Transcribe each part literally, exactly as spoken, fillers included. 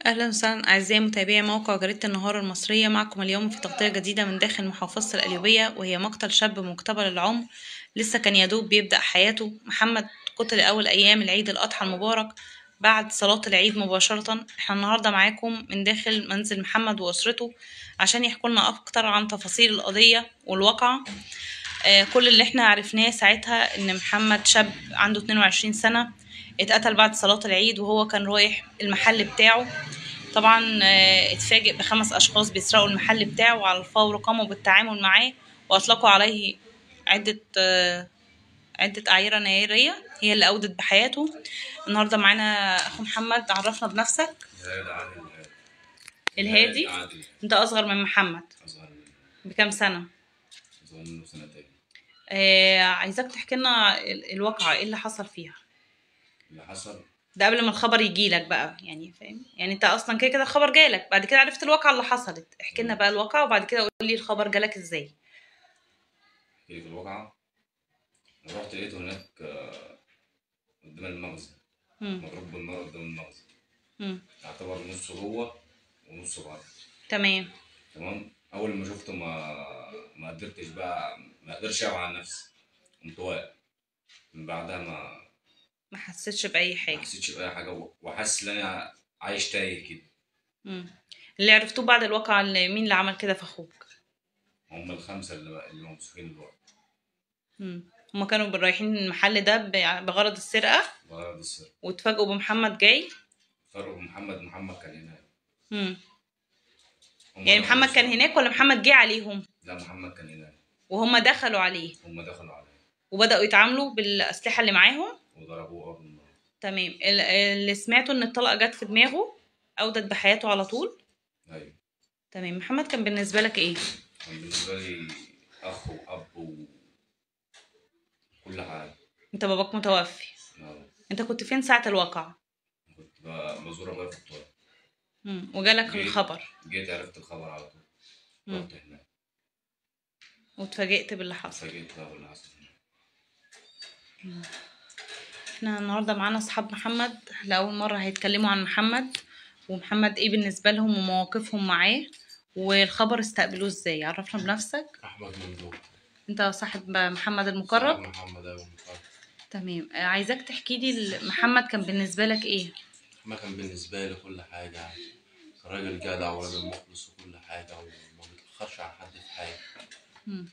أهلا وسهلا أعزائي متابعي موقع جريدة النهار المصرية. معكم اليوم في تغطية جديدة من داخل محافظة القليوبية، وهي مقتل شاب مقتبل العمر لسه كان يدوب بيبدأ حياته. محمد قتل أول أيام العيد الأضحى المبارك بعد صلاة العيد مباشرة. احنا النهاردة معاكم من داخل منزل محمد وأسرته عشان يحكوا لنا أكتر عن تفاصيل القضية والواقعة. آه كل اللي احنا عرفناه ساعتها إن محمد شاب عنده اتنين وعشرين سنة اتقتل بعد صلاة العيد وهو كان رايح المحل بتاعه. طبعا اتفاجئ بخمس اشخاص بيسرقوا المحل بتاعه، وعلى الفور قاموا بالتعامل معاه واطلقوا عليه عدة عدة اعيرة نارية هي اللي اودت بحياته. النهارده معانا اخو محمد، عرفنا بنفسك. الهادي. انت اصغر من محمد؟ اصغر منه. بكام سنة؟ اصغر منه بسنتين. آه عايزاك تحكي لنا الواقعة ايه اللي حصل فيها. اللي حصل ده قبل ما الخبر يجيلك بقى، يعني فاهم؟ يعني انت اصلا كده كده الخبر جالك، بعد كده عرفت الواقعة اللي حصلت. احكي لنا بقى الواقعة وبعد كده قول لي الخبر جالك ازاي. احكي لك الواقعة. انا رحت لقيته هناك قدام المخزن مضروب بالنار قدام المخزن. امم يعتبر نصه جوه ونصه بره. تمام تمام. اول ما شفته ما ما قدرتش بقى ما قدرش اوعى عن نفسي، قمت واقف. من بعدها ما ما حسيتش باي ما حاجه. حسيتش باي حاجه، وحاسس ان انا عايش تايه كده. امم اللي عرفتوه بعد الواقعة اللي مين اللي عمل كده في اخوك؟ هم الخمسه اللي اللي ممسوكين دلوقتي. امم هما كانوا رايحين المحل ده ب- بغرض السرقة بغرض السرقه. واتفاجئوا بمحمد جاي. فرقوا محمد محمد كان هناك. امم هم يعني دخلوا محمد كان السرقة. هناك ولا محمد جه عليهم؟ لا، محمد كان هناك. وهم دخلوا عليه هم دخلوا عليه وبدأوا يتعاملوا بالأسلحة اللي معاهم. وضربوه اه بالنار. تمام. ال- اللي سمعته ان الطلقة جت في دماغه أودت بحياته على طول. ايوه. تمام. محمد كان بالنسبة لك ايه؟ كان بالنسبه لي اخ واب وكل حاجه. انت باباك متوفي. اه. انت كنت فين ساعة الواقعة؟ كنت ب- بزور ابويا في الطوارئ. امم وجالك جيت الخبر؟ جيت عرفت الخبر على طول. امم رحت هناك. واتفاجئت باللي حصل. اتفاجئت بقى باللي حصل هناك. احنا النهارده معانا اصحاب محمد لاول مره هيتكلموا عن محمد ومحمد ايه بالنسبه لهم ومواقفهم معاه والخبر استقبلوه ازاي. عرفنا بنفسك. احمد ممدوح. انت صاحب محمد صاحب المقرب؟ محمد ايوه المقرب. تمام. آه، عايزاك تحكي لي محمد كان بالنسبه لك ايه. احمد كان بالنسبه لي كل حاجه يعني. كان راجل جدع وراجل مخلص وكل حاجه وما بيتاخرش على حد في حاجه. مم.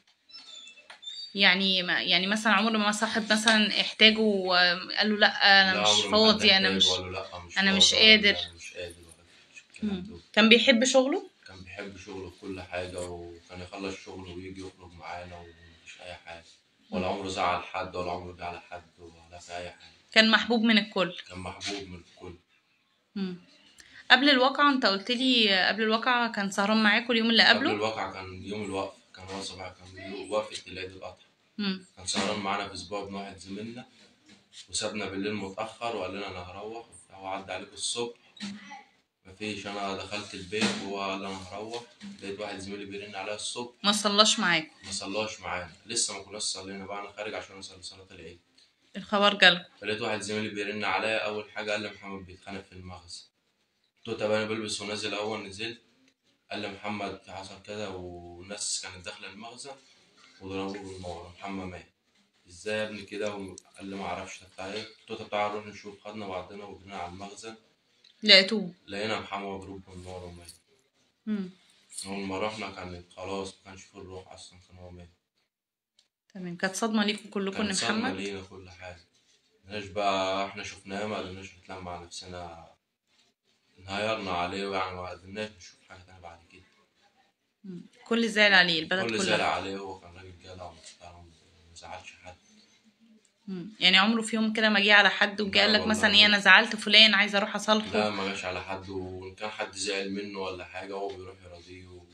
يعني ما يعني مثلا عمر ما صاحب مثلا احتاجه وقال له لا انا لا، مش عمره ما حد فاضي، انا احتاجه مش وقال له لا مش انا مش فاضي ولا قادر. لا انا مش قادر ولا الكلام مم. ده. كان بيحب شغله. كان بيحب شغله في كل حاجة، وكان يخلص شغله ويجي يخرج معانا ومفيش أي حاجة. ولا عمره زعل حد ولا عمره جه على حد ولا في أي حاجة. كان محبوب من الكل. كان محبوب من الكل. مم. قبل الواقعة انت قلت لي قبل الواقعة كان سهران معاكوا اليوم اللي قبل قبله. الواقعة كان يوم الوقفة، كان هو صباح كان يوم وقفة العيد الأضحى. مم. كان سهران معانا في أسبوع ابن واحد زميلنا، وسابنا بالليل متأخر وقال لنا أنا هروح وبتاع وعدى عليكم الصبح. مفيش، أنا دخلت البيت وهو قال لي أنا هروح. لقيت واحد زميلي بيرن عليا الصبح. ما صلاش معاكم. ما صلاش معانا، لسه ما كناش صلينا بقى، أنا خارج عشان أصلي صلاة العيد. الخبر جالكم. فلقيت واحد زميلي بيرن عليا، اول حاجه قال لي محمد بيتخانق في المخزن. قلت له طب انا بلبس ونازل. اول نزلت قال لي محمد حصل كذا والناس كانت داخله المخزن وضربوه بالنار، محمد مات. ازاي يا ابني كده؟ قال لي ما اعرفش. طب تعالى. قلت له طب تعالى نروح نشوف. خدنا بعضنا وجرينا على المخزن، لقيتوه. لقينا محمد مضروب بالنار ومات. مم. اول ما رحنا كان خلاص ما كانش فيه الروح اصلا، كان هو مات. تمام. كانت صدمة ليكم كلكم كانت ان صدمه محمد. لينا كل حاجه. مقدرناش بقى، احنا شفناه ما قدرناش نتلم مع نفسنا، انهيرنا عليه يعني، ما قدرناش نشوف حاجه تانية بعد كده. مم. كل زعل عليه البلد كل زعل كلها. عليه، هو كان راجل جدع ومحترم ومزعلش حد. مم. يعني عمره في يوم كده ما جه على حد وجه لا قال لك والله مثلا ايه ما انا زعلت فلان عايزه اروح اصالحه؟ لا ما جاش على حد، وان كان حد زعل منه ولا حاجه هو بيروح يراضيه و...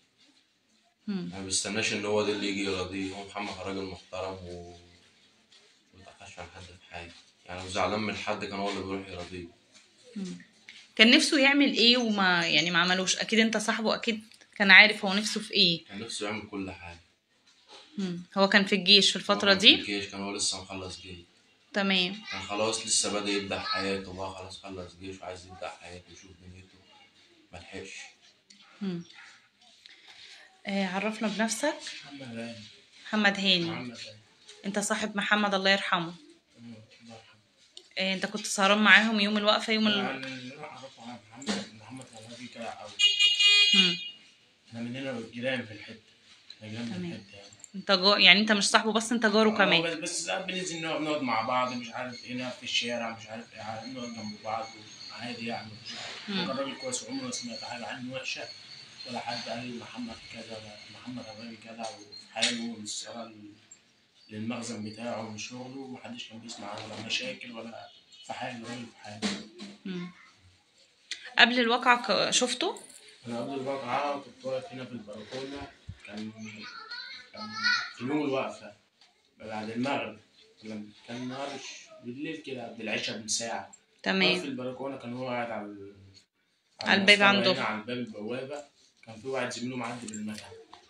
مم. ما بيستناش ان هو ده اللي يجي يراضيه. هو محمد راجل محترم و ما بيتأخرش عن حد في حاجه يعني، لو زعلان من حد كان هو اللي بيروح يراضيه. مم. كان نفسه يعمل ايه وما يعني ما عملوش؟ اكيد انت صاحبه، اكيد كان عارف هو نفسه في ايه. كان نفسه يعمل كل حاجه. مم. هو كان في الجيش في هو الفترة كان في دي. الجيش، كان هو لسه مخلص جيش. تمام. كان خلاص لسه بدأ يبدأ حياته بقى، خلاص خلص جيش وعايز يبدأ حياته ويشوف دنيته. ملحقش. مم. آه عرفنا بنفسك. محمد هاني. محمد هاني. محمد هاني. انت صاحب محمد الله يرحمه. مم، الله يرحمه. آه انت كنت سهران معاهم يوم الوقفة يوم ال... يعني اللي انا اعرفه عن محمد محمد غرابي كده قوي. مم. احنا مننا جيران في الحته. احنا جيران في تمام. الحته يعني. انت جو... يعني انت مش صاحبه بس انت جاره اه كمان. بس بس ساعات بننزل نقعد نقعد مع بعض مش عارف ايه نقعد في الشارع مش عارف ايه عارف نقعد جنب بعض عادي يعني. مم. هو كان راجل كويس وعمري ما سمعت حاجه عنه وحشه ولا حد قال لي محمد كذا ولا محمد غرابي كذا وفي حاله والسهرة للمخزن بتاعه وشغله ومحدش كان بيسمع عنه ولا مشاكل ولا في حاله راجل في حاله. مم. قبل الواقعة ك- شفته؟ انا قبل الواقعه كنت واقف هنا في البلكونه. كان كان في يوم الوقفه بعد المغرب. كان كان النهار بالليل كده قبل العشاء بساعة. واقف في تمام. البلكونة كان هو قاعد على ال- على الباب المسطرة عنده. هنا على الباب البوابة. كان في واحد زميله معدي بالمكنة.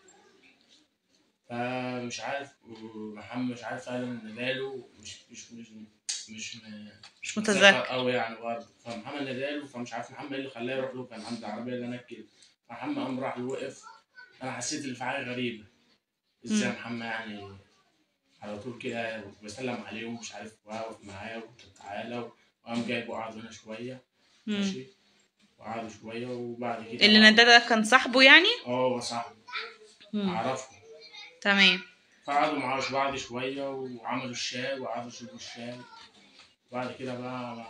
فمش عارف محمد مش عارف فعلا نداله مش مش مش مش م- مش متذكر. قوي يعني برضه. فمحمد نداله فمش عارف محمد ايه اللي خلاه يروح له. كان عنده عربية اللي انا كده. فمحمد قام راح له وقف. انا حسيت ان في حاجة غريبة. ازاي مم. محمد يعني على طول كده بسلم عليه ومش عارف واقف معاه وتعالى وقام جايبه وقعد هنا شوية. مم. ماشي. وقعدوا شوية وبعد كده اللي ندى ده كان صاحبه يعني؟ اه هو صاحبي مم. أعرفه. تمام. فقعدوا معاه بعض شوية وعملوا الشاي وقعدوا يشربوا الشاي. وبعد كده بقى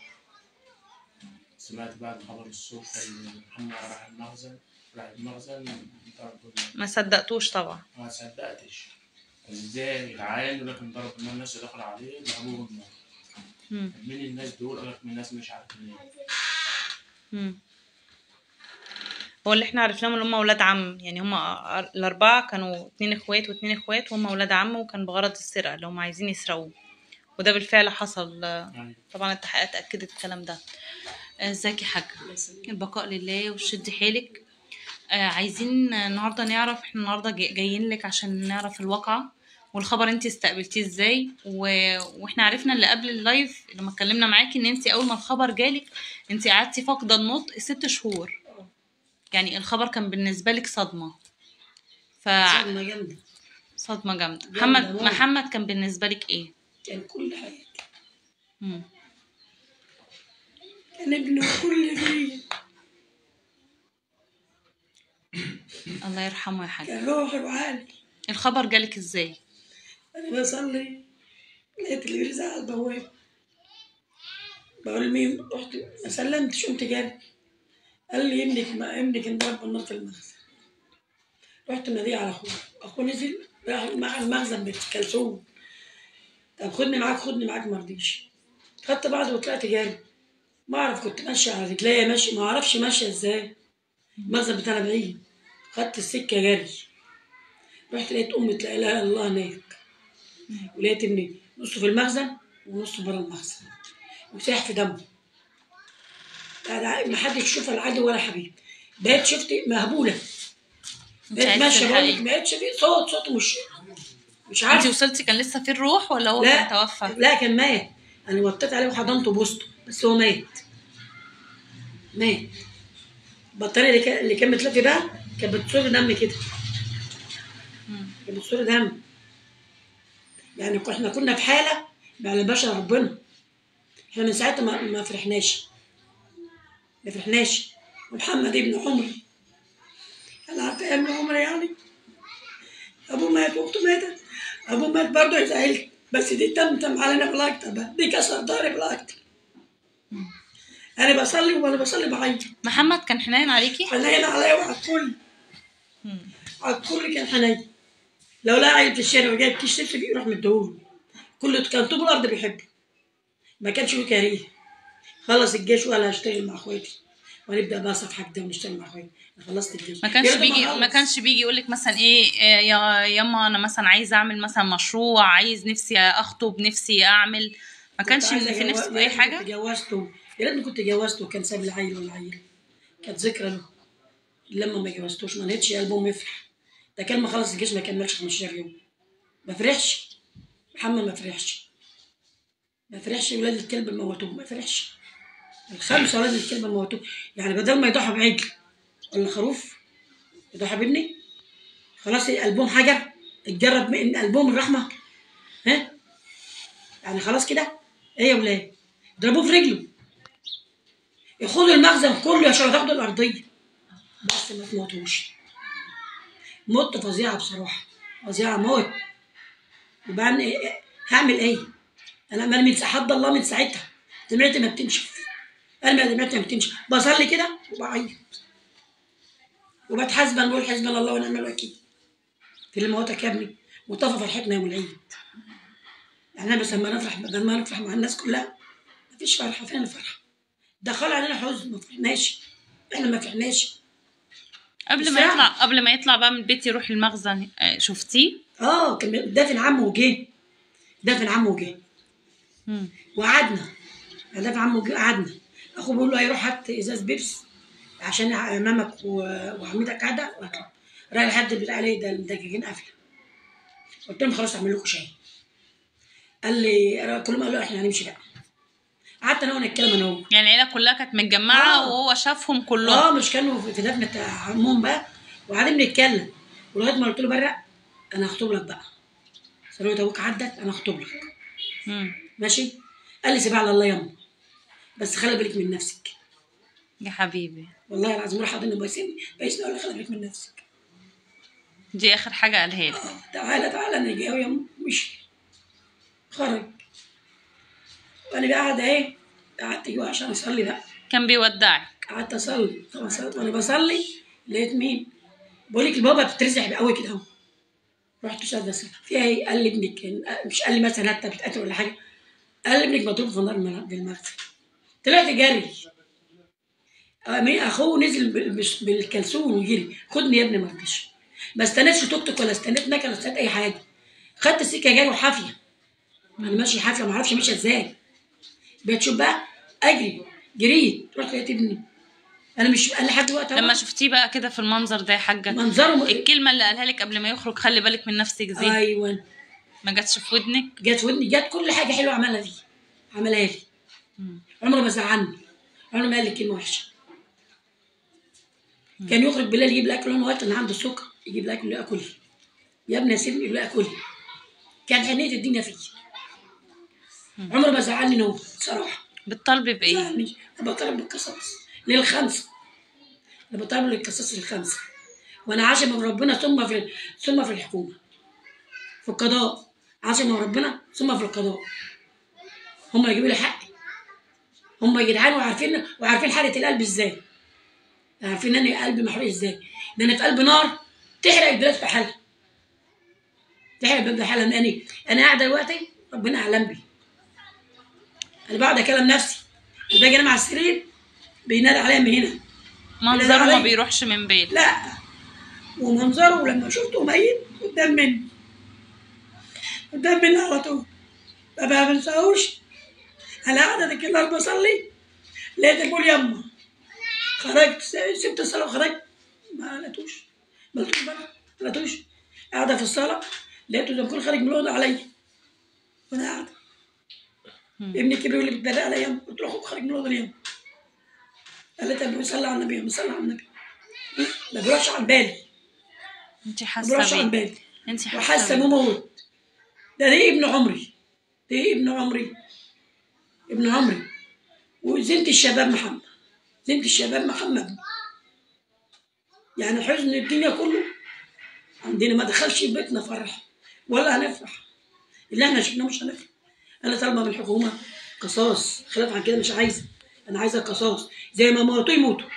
سمعت بقى الخبر الصبح إن محمد راح المخزن. راح المخزن ضربوا النار. ما صدقتوش طبعا. ما صدقتش. ازاي يا جدعان يقول لك انضرب النار الناس اللي دخلوا عليه ضربوه بالنار. مم. مين الناس دول؟ قال لك من الناس مش عارف منين. مم. هو اللي احنا عرفناهم اللي هم ولاد عم، يعني هم الأربعة كانوا اتنين اخوات واتنين اخوات وهم ولاد عم، وكان بغرض السرقة اللي هم عايزين يسرقوه، وده بالفعل حصل. يعني طبعا التحقيقات أكدت الكلام ده. آه، ازيك يا حاجة؟ البقاء لله وشدي حيلك. آه عايزين النهارده نعرف، احنا النهارده جاي- جايين لك عشان نعرف الواقعة والخبر انت استقبلتيه ازاي و... واحنا عرفنا اللي قبل اللايف لما اتكلمنا معاكي ان انت اول ما الخبر جالك انت قعدتي فاقدة النطق ست شهور، يعني الخبر كان بالنسبة لك صدمة. ف صدمة جامدة. صدمة جامدة. جامدة محمد موت. محمد كان بالنسبة لك ايه؟ كان كل حاجة. مم. كان ابني وكل فيه. الله يرحمه يا حاج. كان روحي وعالي. الخبر جالك ازاي؟ أنا بصلي لقيت اللي بيرزع على البوابة. بقول مين؟ رحت ما سلمتش قمت جاري. قال لي ابنك ما ابنك انضرب بالنار في المخزن. رحت ناديه على اخوه. اخوه نزل راح مع المخزن بنت كلثوم. طب خدني معاك خدني معاك مرضيش. خدت بعض وطلعت جاري. ما اعرف كنت ماشيه على رجليا ماشي ما اعرفش ماشيه ازاي. المخزن بتاعنا بعيد. خدت السكه جري. رحت لقيت امي لا اله الا الله هناك. ولقيت ابني نصه في المخزن ونصه بره المخزن وساح في دمه. ما حدش يشوفها العدو ولا حبيب. بقيت شفت مهبوله. انت بقيت عايزة ماشيه بقول لك تلحقي؟ ما لقيتش فيه صوت صوته مش مش انت عارفه. وصلتي كان لسه في الروح ولا هو كان لا توفى؟ لا كان مات. انا وطيت عليه وحضنته وبوسته بس هو مات. مات. البطاريه اللي كان اللي كانت بتلفي بقى كانت بتصور دم كده. مم. كانت بتصور دم. يعني احنا كنا في حاله ما يعلمهاش ربنا. احنا من ساعتها ما, ما فرحناش. ما فرحناش. ومحمد ابن عمري. انا عارفه ابن عمري يعني. ابوه مات واخته ماتت. ابوه مات برضه زعلت بس دي تمتم علينا بالاكتر بقى. دي كسر ضهري بالاكتر. انا بصلي وانا بصلي بعيط. محمد كان حنين عليكي؟ حنين عليا وعلى الكل. مم. على الكل كان حنين. لو لقى عيل في الشارع وجايب كيس لبس فيه يروح مديهوله. كله كان طوب الارض بيحبه. ما كانش فيه كاريه. خلص الجيش وقال هشتغل مع اخواتي. ونبدا بقى صفحه جديده ونشتغل مع اخواتي. انا خلصت الجيش. ما كانش يا ريت بيجي ما خلص. كانش بيجي يقول لك مثلا ايه آه، يا ياما انا مثلا عايز اعمل مثلا مشروع، عايز نفسي اخطب، نفسي اعمل، ما كنت كانش عايزة في أجو- نفسه يا اي ريتني كنت حاجه؟ جوزته. يا ريتني كنت جوزته كان ساب لي عيل ولا عيل. كانت ذكرى له. لما ما جوزتوش ما لقيتش قلبهم يفرح. ده كان ما خلص الجيش ما كملش خمستاشر يوم. ما فرحش. محمد ما فرحش. ما فرحش ولاد الكلب موتوه ما فرحش. الخمسه ولاد الكلب موتوه. يعني بدل ما يضحوا بعجل ولا خروف يضحوا بابني، خلاص قلبهم حجر، اتجرب من قلبهم الرحمه. ها يعني خلاص كده. ايه يا ولاد؟ ضربوه في رجله، ياخدوا المخزن كله عشان تاخدوا الارضيه، بس ما تموتوش. موت فظيعه بصراحه، فظيعه موت. وبعدين إيه إيه هعمل ايه؟ انا ما من حد الله من ساعتها دمعتي ما بتنشف، انا ما دمعتي ما بتنشف، بصلي كده وبعيط وبتحاسب، بقول حسبنا الله ونعم الوكيل في اللي موتك يا ابني، وطفى فرحتنا يوم العيد. يعني انا بس لما نفرح بدل ما نفرح مع الناس كلها، مفيش فرحه. فين الفرحه؟ دخلوا علينا حزن، ما فرحناش، احنا ما فرحناش. قبل ما يطلع قبل ما يطلع بقى من البيت يروح المخزن، آه، شفتيه؟ اه كان دافن عمه وجه، دافن عمه وجه مم. وقعدنا. دافن عمه وجه قعدنا. اخوه بيقول له هيروح هات ازاز بيبس عشان امامك وعمتك قاعده واكل. راح لحد البتاع عليه ده الدجاجين قافله. قلت لهم خلاص اعمل لكم شاي. قال لي كلهم قالوا احنا هنمشي بقى. قعدت انا وانا اتكلم انا وهو. يعني العيله كلها كانت متجمعه آه. وهو شافهم كلهم. اه مش كانوا في دفنة عمهم بقى، وقاعدين بنتكلم ولغايه ما قلت له برق انا هخطب لك بقى. ثانويه ابوك عدت انا هخطب لك. مم. ماشي. قال لي سيبها على الله يما، بس خلي بالك من نفسك. يا حبيبي، والله العظيم راح حاضني بيسيبني بيسيبني اقول له خلي بالك من نفسك. دي اخر حاجه قالها لي. اه تعالى تعالى انا جاي يما. مشي خرج وانا بقى قاعده ايه، قعدت جوه عشان اصلي بقى. كان بيودعك. قعدت اصلي. طبعا صليت وانا بصلي لقيت مين؟ بقول لك البابا بتترزح قوي كده اهو. رحت شاد اسال فيها ايه؟ قال لي ابنك مش قال لي مثلا انت بتقتل ولا حاجه، قال لي ابنك مضروب في النار بالمغزى. طلعت جري. اخوه نزل بالكلسون وجري خدني يا ابني، ما رضيش. ما استنيتش توك توك ولا استنيت نكل ولا استنيت اي حاجه، خدت السكه جري وحافيه. انا ماشي حافيه ما اعرفش ماشيه ازاي. بقيت شوف بقى اجري، جريت رحت لقيت ابني. انا مش قال لحد دلوقتي لما شفتيه بقى كده في المنظر ده يا حاجه، منظره م... الكلمه اللي قالها لك قبل ما يخرج خلي بالك من نفسك دي، ايوه ما جاتش في ودنك؟ جت في ودني، جت كل حاجه حلوه عملها دي عملها لي. عمره ما زعلني، عمره ما قال لي كلمه وحشه. كان يخرج بالليل يجيب الاكل وانا وقت انا عندي السكر، يجيب الاكل يقول اكلي يا ابني سيبني يقول اكلي. كان حنيه الدنيا فيه. عمره ما زعلني نوم بصراحه. بتطالبي بايه؟ زعلني. انا بطالب بالقصاص للخمسه، انا بطالب للقصاص للخمسه، وانا عاشم من ربنا ثم في ثم في الحكومه في القضاء، عاشم من ربنا ثم في القضاء. هم يجيبوا لي حقي، هم يا جدعان، وعارفين وعارفين حاله القلب ازاي، عارفين ان قلبي محروق ازاي. ده انا في قلب نار تحرق البلاد في حالها، تحرق البلاد في حالها. انا انا قاعده دلوقتي ربنا اعلم بي، انا بقعد اكلم نفسي، انا باجي انام على السرير بينادي عليا من هنا. منظره ما بيروحش من بيت. لا، ومنظره لما شفته ميت قدام مني، قدام مني على طول ما بنساهوش. انا قاعده ديك النهار بصلي لقيت بقول يما، خرجت سبت الصلاه وخرجت ما لقيتوش، ما لقيتوش بقى، ما لقيتوش. قاعده في الصلاه لقيته زي ما يكون خارج من الاوضه عليا وانا قاعده. ابني الكبير اللي بيتبرق عليا يما، قلت له اخوك خارج من الاوضه يما. قال لي طب صلي على النبي، صلي على النبي. ما بيروحش عن بالي، انت ما حاسه بيروحش عن بيه؟ بالي، انت حاسه وحاسه بيه؟ انه موت. ده ده ابن عمري، ده ابن عمري، ابن عمري. وزنت الشباب محمد، زنت الشباب محمد. يعني حزن الدنيا كله عندنا، ما دخلش بيتنا فرح ولا هنفرح. اللي احنا شفناه مش هنفرح. انا طالبه من الحكومه قصاص، خلاف عن كده مش عايزه. انا عايزه قصاص زي ما موتوا يموتوا.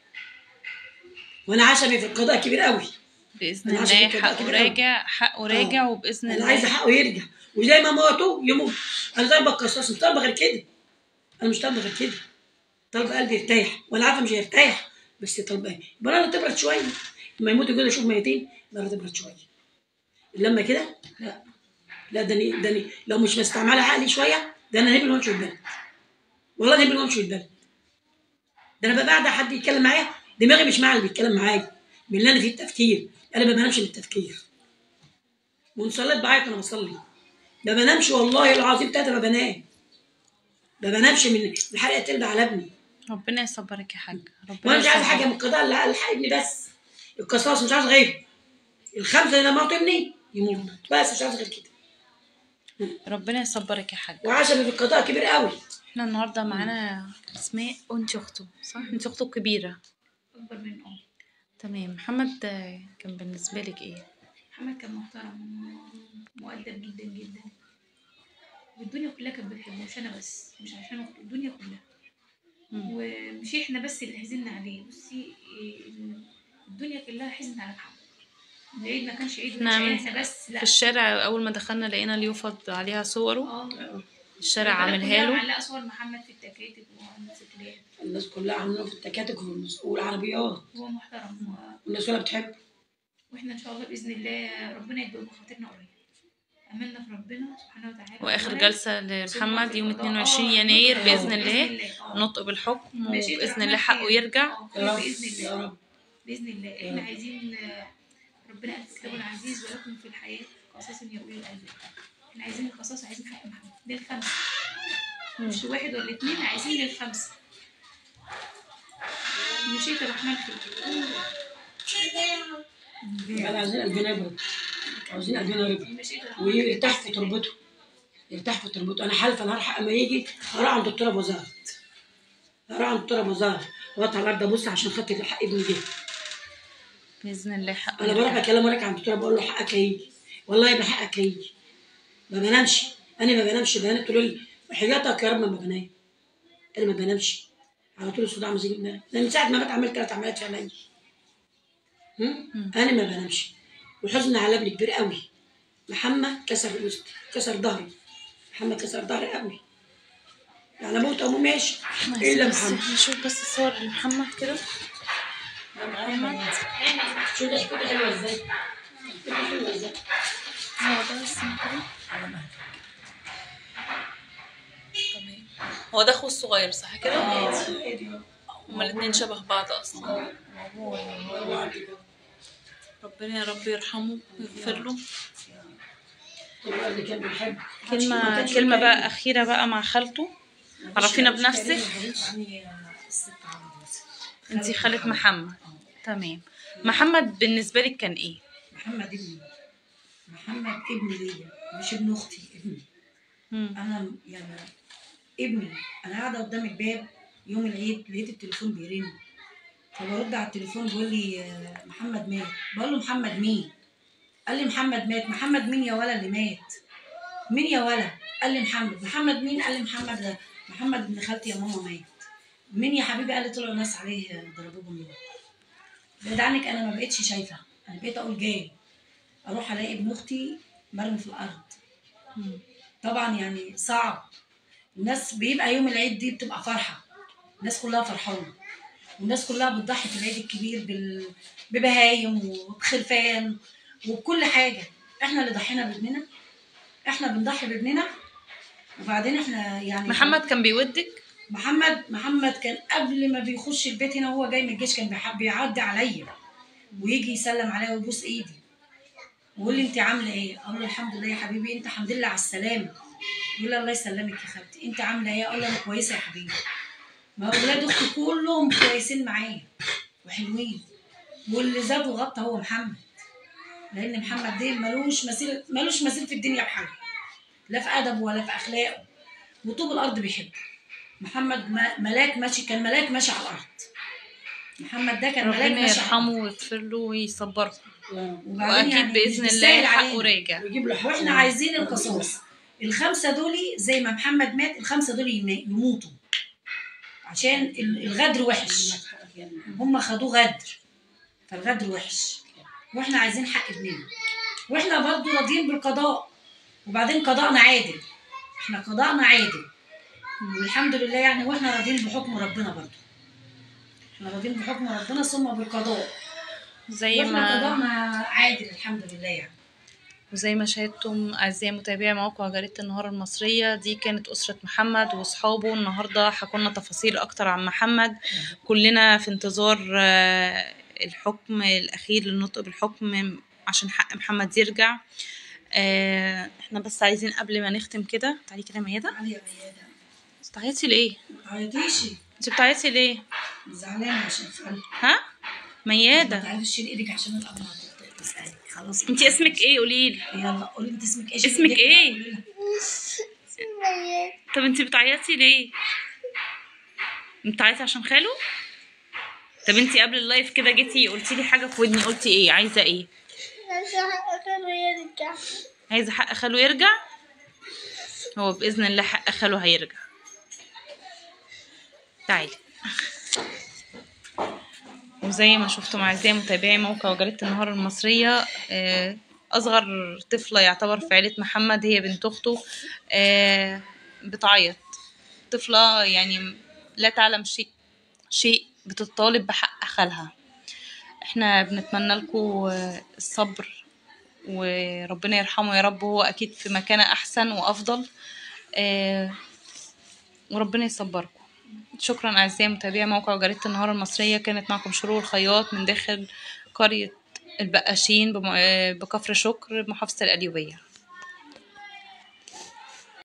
وانا عشمي في القضاء كبير قوي باذن الله. حقه راجع، حقه راجع، وباذن الله انا عايزه حقه يرجع، وزي ما موتوه يموت. انا طالبه القصاص، مش طالبه غير كده. انا مش طالبه غير كده، طالبه قلبي يرتاح، وانا عارفه مش هيرتاح، بس طالبه ايه؟ يبقى انا تبرد شويه. لما يموتوا كده اشوف ميتين انا تبرد شويه. لما كده لا لا، ده انا ده انا لو مش مستعمله عقلي شويه ده انا نبل وامشي البلد. والله نبل وامشي البلد. ده انا ببقى قاعده حد يتكلم معايا دماغي مش مع اللي بيتكلم معايا، من اللي انا فيه التفكير. انا ما بنامش من التفكير. وان صليت بعيط وانا بصلي، ما بنامش والله العظيم تلاته ما بنام، ما بنامش من الحرقه ترجع على ابني. ربنا يصبرك يا حاج، ربنا وانا مش عايزه حاجه يصبرك. من القضاء اللي الحق ابني بس، القصاص مش عايزه غيره، الخمسه اللي موت ابني يموت بس، مش عايزه غير كده. ربنا يصبرك يا حاج. وعشم في القضاء كبير قوي. احنا النهارده معانا اسماء وانت اخته صح؟ انت اخته الكبيره. اكبر من اه. تمام. محمد آه، كان بالنسبه لك ايه؟ محمد كان محترم مؤدب جدا جدا، والدنيا كلها كانت بتحبه، مش انا بس، مش عشان اخته، الدنيا كلها. مم. ومش احنا بس اللي حزننا عليه، بصي إيه، الدنيا كلها حزنت على محمد. العيد ما كانش عيد، نعم. مش احنا بس، لا. في الشارع اول ما دخلنا لقينا اليوفط عليها صوره، اه الشارع البلد عاملها كلها له. معلقه صور محمد في التكاتك وعلى الموتوسيكلات. الناس كلها عاملينه في التكاتك والعربيات، هو محترم و- والناس كلها بتحبه. واحنا ان شاء الله باذن الله ربنا يكبر بخاطرنا قريب. املنا في ربنا سبحانه وتعالى. واخر أولاً، جلسه ثم لمحمد في يوم القضاء. اتنين وعشرين آه، يناير نطق باذن بإذن الله، الله. آه. نطق بالحكم مشيئة وباذن الرحمن الله حقه خير. يرجع. آه، يا رب باذن يا الله، رب. باذن الله. يا احنا رب. عايزين آه، ربنا قال في كتابه العزيز ولكم في الحياه قصاص يا اولي الالباب. احنا عايزين القصاص، عايزين حق محمد للخمسه، مش واحد ولا اتنين، عايزين للخمسه. مشيئة الرحمن خير. احنا عايزين قلبنا يبرد، عاوزين قلبنا يبرد مشيئة الرحمن ويرتاح في تربته، يرتاح في تربته. انا حالفه انا هروح اما يجي هروح عند الدكتوره ابو زهر، هروح عند الدكتوره ابو زهر واطلع الارض ابص عشان خاطر حق ابني جه. باذن الله حقه انا بروح يرجع. بكلم وراك عند الدكتوره بقول له حقك هيجي، والله يبقى حقك هيجي. ما بنامش، انا ما بنامش، بنات تقول لي وحياتك يا رب ما بنام، انا ما بنامش على طول الصداع مزيج دماغي، لان من ساعه ما بقيت عملت ثلاث عمليات في عينيا. هم؟ انا ما بنامش، والحزن على ابني كبير قوي. محمد كسر وسطي، كسر ظهري، محمد كسر ظهري قوي، يعني موت او ماشي الا بس محمد. نشوف بس الصور لمحمد كده. محمد شو ده شكله حلوه ازاي؟ شكله حلوه ازاي؟ هو ده اسمه كده. تمام. هو ده اخوه الصغير صح كده؟ هما الاتنين شبه بعض اصلا. ربنا يا رب يرحمه ويغفر له. اللي كان بيحب كلمة كلمة بقى أخيرة بقى مع خالته، عرفينا بنفسك. انتي خالة محمد. تمام. محمد بالنسبة لك كان ايه؟ محمد ابني، محمد ابني ليا، مش ابن اختي، ابني. مم. انا يعني ابني. انا قاعده قدام الباب يوم العيد لقيت التليفون بيرن، فبرد على التليفون بيقول لي آه، محمد مات. بقول له محمد مين؟ قال لي محمد مات. محمد مين يا ولا اللي مات؟ مين يا ولا؟ قال لي محمد. محمد مين؟ قال لي محمد محمد ابن خالتي يا ماما مات. مين يا حبيبي؟ قال لي طلعوا ناس عليه ضربوه بالنار. بعيد عنك انا ما بقتش شايفه، انا بقيت اقول جاي اروح الاقي ابن اختي مرمي في الارض. مم. طبعا يعني صعب. الناس بيبقى يوم العيد دي بتبقى فرحه، الناس كلها فرحانه، والناس كلها بتضحي في العيد الكبير بال... ببهايم وبخرفان وبكل حاجه. احنا اللي ضحينا بابننا، احنا بنضحي بابننا. وبعدين احنا يعني محمد كان بيودك؟ محمد محمد كان قبل ما بيخش البيت هنا وهو جاي من الجيش كان بيحب يعدي عليا ويجي يسلم عليا ويبوس ايدي ويقول لي انت عامله ايه؟ اقول له الحمد لله يا حبيبي. انت الحمد لله على السلامه. يقول لي الله يسلمك يا خالتي. انت عامله ايه؟ اقول له انا كويسه يا حبيبي. ما اولاد اختي كلهم كويسين معايا وحلوين، واللي زاد وغطى هو محمد، لان محمد ده ملوش مثيل، ملوش مثيل في الدنيا بحاجه، لا في ادبه ولا في اخلاقه، وطوب الارض بيحبه. محمد ما- ملاك ماشي، كان ملاك ماشي على الارض. محمد ده كان ملاك ربنا ماشي على يرحمه الارض. ويغفر له ويصبره، وبعدين واكيد يعني مش باذن بيسهل الله حقه علينا. راجع. ويجيب له حق. واحنا عايزين القصاص. الخمسه دول زي ما محمد مات، الخمسه دول يم- يموتوا عشان ال- الغدر وحش. هم خدوه غدر، فالغدر وحش، واحنا عايزين حق ابننا، واحنا برضو راضيين بالقضاء. وبعدين قضاءنا عادل، احنا قضاءنا عادل والحمد لله يعني، واحنا راضيين بحكم ربنا برضو. احنا راضيين بحكم ربنا ثم بالقضاء، زي واحنا ما قضاءنا عادل الحمد لله يعني. وزي ما شاهدتم أعزائي متابعي موقع جريدة النهار المصرية، دي كانت أسرة محمد وأصحابه. النهاردة حكولنا تفاصيل أكتر عن محمد. كلنا في انتظار آه، الحكم الأخير للنطق بالحكم عشان حق محمد يرجع. آه، احنا بس عايزين قبل ما نختم كده، تعالي كده يا ميادة. علي يا ميادة، استعيطي لإيه؟ ما تعيطيش. انت بتعيطي ليه؟ زعلانه عشان خالي. ها؟ ما ميادة، تعرفش شيل ايدك عشان الامر هتبدا تسالك. خلاص انت اسمك ايه؟ قوليلي. يلا قولي انت اسمك ايه. شيل اسمك إيدك بقى، ايه؟ قولي لها. طب انت بتعيطي ليه؟ بتعيطي عشان خاله؟ طب انت قبل اللايف كده جيتي قلتي لي حاجه في ودني، قلتي ايه؟ عايزه ايه؟ عايزة حق خاله يرجع. عايزه حق خاله يرجع؟ هو باذن الله حق خاله هيرجع. تعالي. وزي ما شفتوا اعزائي متابعي موقع وجريدة النهار المصرية، اصغر طفلة يعتبر في عيلة محمد هي بنت اخته بتعيط. طفلة يعني لا تعلم شيء شيء بتطالب بحق خالها. احنا بنتمنى لكم الصبر وربنا يرحمه يا رب، هو اكيد في مكانة احسن وافضل، وربنا يصبركم. شكرا اعزائي متابعي موقع جريدة النهار المصرية. كانت معكم شروق الخياط من داخل قرية البقاشين بكفر شكر محافظة القليوبية.